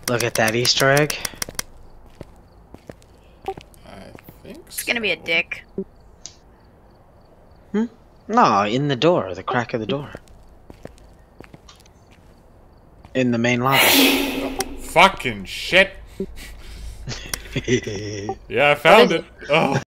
Look at that Easter egg. I think so. It's gonna be a dick. Hmm? No, in the door, the crack of the door. In the main lobby. Oh, fucking shit. Yeah, I found it. Oh.